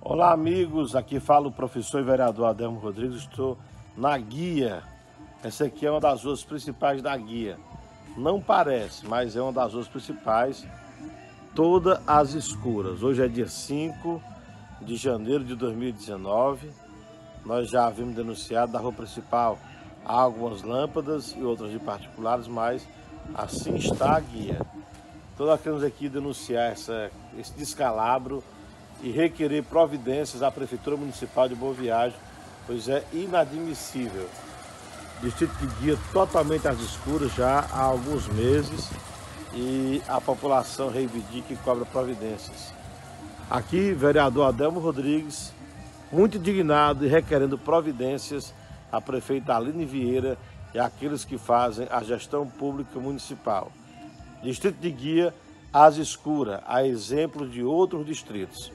Olá, amigos, aqui fala o professor e vereador Adelmo Rodrigues. Estou na guia. Essa aqui é uma das ruas principais da guia. Não parece, mas é uma das ruas principais, todas as escuras. Hoje é dia 5 de janeiro de 2019. Nós já havíamos denunciado da rua principal há algumas lâmpadas e outras de particulares, mas assim está a guia. Então nós queremos aqui denunciar esse descalabro e requerer providências à Prefeitura Municipal de Boa Viagem, pois é inadmissível. Distrito de guia totalmente às escuras já há alguns meses e a população reivindica e cobra providências. Aqui, vereador Adelmo Rodrigues, muito indignado e requerendo providências à prefeita Aline Vieira e àqueles que fazem a gestão pública municipal. Distrito de guia às escuras, a exemplo de outros distritos.